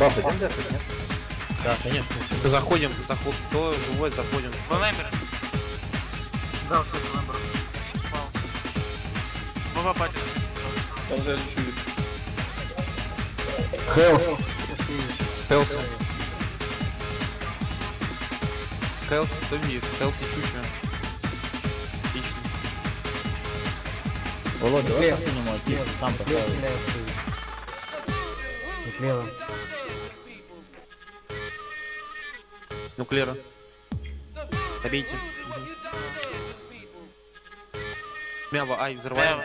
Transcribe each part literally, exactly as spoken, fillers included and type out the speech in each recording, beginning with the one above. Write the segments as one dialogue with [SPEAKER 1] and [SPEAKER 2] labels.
[SPEAKER 1] Пойдем дефать, нет?
[SPEAKER 2] Да, конечно. Заходим, заход, кто живой, заходим.
[SPEAKER 3] Валембер.
[SPEAKER 4] Да, все, Валембер.
[SPEAKER 3] Вова патит.
[SPEAKER 5] Там за чуть.
[SPEAKER 6] Хелс.
[SPEAKER 2] Хелси. Хелси, кто видит? Хелси чуча. Отлично.
[SPEAKER 7] Володя, давай
[SPEAKER 6] Слева.
[SPEAKER 7] по-синему отъедь, там
[SPEAKER 6] Слева
[SPEAKER 7] поставил.
[SPEAKER 6] стреляет. И слева.
[SPEAKER 2] Нуклера. Добейте. Мява, ай, взрываем.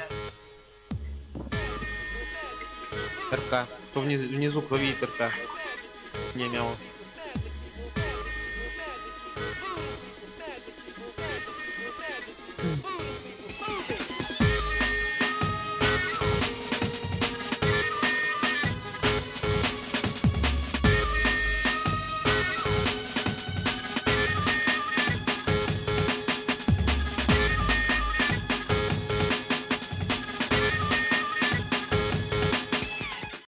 [SPEAKER 2] РК. Кто внизу, внизу кто видит РК? Не, мява.